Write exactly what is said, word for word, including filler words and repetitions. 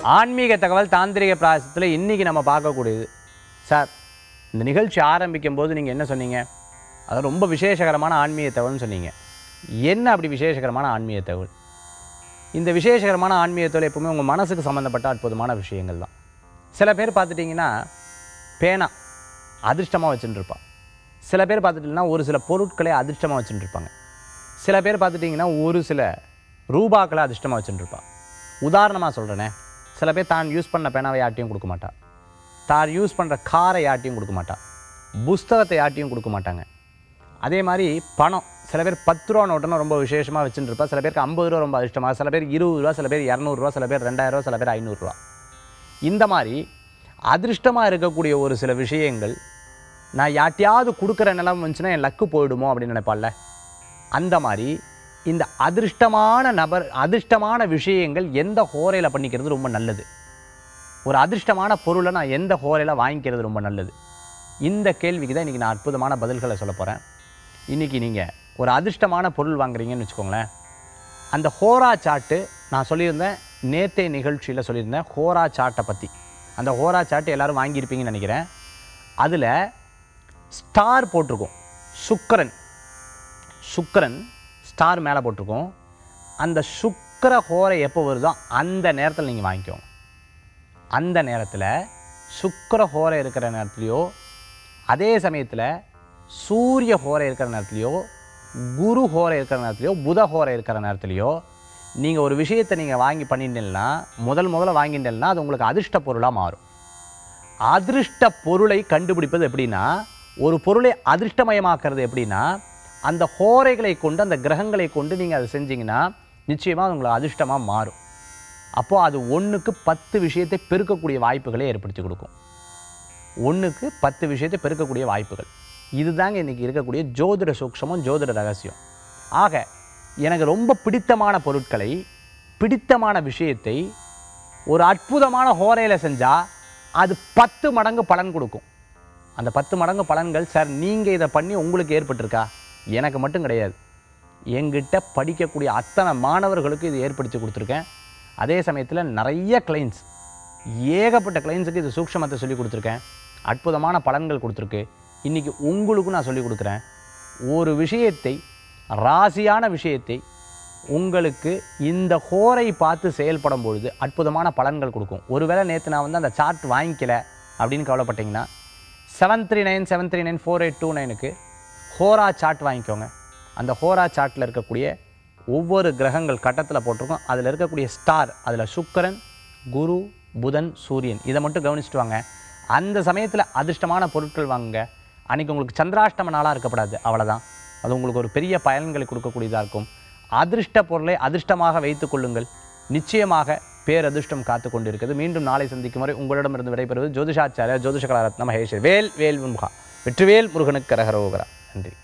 ஆன்மீக தகவல் தாந்திரிக பிராயசத்தில் இன்றைக்கி நம்ம பார்க்கக்கூடியது. சார், இந்த நிகழ்ச்சி ஆரம்பிக்கும் போது நீங்கள் என்ன சொன்னீங்க? அது ரொம்ப விசேஷகரமான ஆன்மீக தகவல்னு சொன்னீங்க. என்ன அப்படி விசேஷகரமான ஆன்மீக தகவல்? இந்த விசேஷகரமான ஆன்மீக தகவல் எப்பவுமே உங்கள் மனசுக்கு சம்மந்தப்பட்ட அற்புதமான விஷயங்கள் தான். சில பேர் பார்த்துட்டிங்கன்னா பேனா அதிர்ஷ்டமாக வச்சுட்டு இருப்பான். சில பேர் பார்த்துட்டிங்கன்னா ஒரு சில பொருட்களை அதிர்ஷ்டமாக வச்சுட்டு இருப்பாங்க. சில பேர் பார்த்துட்டிங்கன்னா ஒரு சில ரூபாக்களை அதிர்ஷ்டமாக வச்சுட்டு இருப்பான். உதாரணமாக சொல்கிறேனே, சில பேர் தான் யூஸ் பண்ண பேனாவை யார்ட்டையும் கொடுக்க மாட்டா, தான் யூஸ் பண்ணுற காரை யார்ட்டையும் கொடுக்க மாட்டா, புஸ்தகத்தை யார்ட்டையும் கொடுக்க மாட்டாங்க. அதே மாதிரி பணம், சில பேர் பத்து ரூபா நோட்டுன்னு ரொம்ப விசேஷமாக வச்சுட்டு இருப்பா. சில பேருக்கு ஐம்பது ரூபா ரொம்ப அதிர்ஷ்டமாக, சில பேர் இருபது ரூபா, சில பேர் இரநூறுவா, சில பேர் ரெண்டாயிரம் ரூபா, சில பேர் ஐநூறுரூவா. இந்த மாதிரி அதிர்ஷ்டமாக இருக்கக்கூடிய ஒரு சில விஷயங்கள் நான் யார்ட்டையாவது கொடுக்குற நிலம் வந்துச்சுன்னா என் லக்கு போயிடுமோ அப்படின்னு நினைப்பால. அந்த மாதிரி இந்த அதிர்ஷ்டமான நபர் அதிர்ஷ்டமான விஷயங்கள் எந்த ஹோரையில் பண்ணிக்கிறது ரொம்ப நல்லது, ஒரு அதிர்ஷ்டமான பொருளை நான் எந்த ஹோரையில் வாங்கிக்கிறது ரொம்ப நல்லது, இந்த கேள்விக்கு தான் இன்றைக்கி நான் அற்புதமான பதில்களை சொல்ல போகிறேன். இன்றைக்கி நீங்கள் ஒரு அதிர்ஷ்டமான பொருள் வாங்குறீங்கன்னு வச்சுக்கோங்களேன், அந்த ஹோரா சாட்டு நான் சொல்லியிருந்தேன், நேற்றைய நிகழ்ச்சியில் சொல்லியிருந்தேன் ஹோரா சாட்டை பற்றி. அந்த ஹோரா சாட்டு எல்லோரும் வாங்கியிருப்பீங்கன்னு நினைக்கிறேன். அதில் ஸ்டார் போட்டிருக்கோம், சுக்கிரன் சுக்கிரன் ஸ்டார் மேலே போட்டிருக்கோம். அந்த சுக்கிர ஹோரை எப்போ வருதோ அந்த நேரத்தில் நீங்கள் வாங்கிக்கோங்க. அந்த நேரத்தில் சுக்கிர ஹோரை இருக்கிற நேரத்துலையோ, அதே சமயத்தில் சூரிய ஹோரை இருக்கிற நேரத்துலையோ, குரு ஹோரை இருக்கிற நேரத்துலையோ, புத ஹோரை இருக்கிற நேரத்துலையோ நீங்கள் ஒரு விஷயத்தை நீங்கள் வாங்கி பண்ணிட்டீங்கன்னா, முதல் முதல்ல வாங்கிட்டீங்கன்னா அது உங்களுக்கு அதிர்ஷ்ட பொருளாக மாறும். அதிர்ஷ்ட பொருளை கண்டுபிடிப்பது எப்படின்னா, ஒரு பொருளை அதிர்ஷ்டமயமாக்குறது எப்படின்னா, அந்த ஹோரைகளை கொண்டு, அந்த கிரகங்களை கொண்டு நீங்கள் அதை செஞ்சீங்கன்னா நிச்சயமாக அது உங்களுக்கு அதிர்ஷ்டமாக மாறும். அப்போது அது ஒன்றுக்கு பத்து விஷயத்தை பெருக்கக்கூடிய வாய்ப்புகளை ஏற்படுத்தி கொடுக்கும். ஒன்றுக்கு பத்து விஷயத்தை பெருக்கக்கூடிய வாய்ப்புகள். இதுதாங்க இன்றைக்கி இருக்கக்கூடிய ஜோதிட சூக்ஷமும் ஜோதிட ரகசியம். ஆக எனக்கு ரொம்ப பிடித்தமான பொருட்களை, பிடித்தமான விஷயத்தை ஒரு அற்புதமான ஹோரையில் செஞ்சால் அது பத்து மடங்கு பலன் கொடுக்கும். அந்த பத்து மடங்கு பலன்கள் சார் நீங்கள் இதை பண்ணி உங்களுக்கு ஏற்பட்டிருக்கா? எனக்கு மட்டும் கிடையாது, எங்கிட்ட படிக்கக்கூடிய அத்தனை மாணவர்களுக்கு இது ஏற்படுத்தி கொடுத்துருக்கேன். அதே சமயத்தில் நிறைய கிளைண்ட்ஸ், ஏகப்பட்ட கிளைண்ட்ஸுக்கு இது சூக்ஷமத்தை சொல்லி கொடுத்துருக்கேன். அற்புதமான பலன்கள் கொடுத்துருக்கு. இன்றைக்கி உங்களுக்கும் நான் சொல்லிக் கொடுக்குறேன். ஒரு விஷயத்தை, ராசியான விஷயத்தை உங்களுக்கு இந்த ஹோரை பார்த்து செயல்படும் பொழுது அற்புதமான பலன்கள் கொடுக்கும். ஒருவேளை நேற்று நான் வந்து அந்த சார்ட் வாங்கிக்கல அப்படின்னு கவலைப்பட்டிங்கன்னா, seven three nine seven three nine four eight two நைனுக்கு ஹோரா சார்ட் வாங்கிக்கோங்க. அந்த ஹோரா சார்ட்டில் இருக்கக்கூடிய ஒவ்வொரு கிரகங்கள் கட்டத்தில் போட்டிருக்கோம். அதில் இருக்கக்கூடிய ஸ்டார், அதில் சுக்கிரன், குரு, புதன், சூரியன், இதை மட்டும் கவனிச்சுட்டு வாங்க. அந்த சமயத்தில் அதிர்ஷ்டமான பொருட்கள் வாங்குங்க. அன்றைக்கி உங்களுக்கு சந்திராஷ்டம நாளாக இருக்கப்படாது, அவ்வளோதான். அது உங்களுக்கு ஒரு பெரிய பயன்களை கொடுக்கக்கூடியதாக இருக்கும். அதிர்ஷ்ட பொருளை அதிர்ஷ்டமாக வைத்து கொள்ளுங்கள். நிச்சயமாக பேரதிர்ஷ்டம் காத்து கொண்டு இருக்குது. மீண்டும் நாளை சந்திக்கும் வரை உங்களிடமிருந்து விடைபெறுவது ஜோதிஷாச்சாரியா ஜோதிஷ கலாரத்ன மகேஸ்வர். வேல் வேல் முருகா, வெற்றிவேல் முருகனுக்கு கரகரோகரா. நன்றி.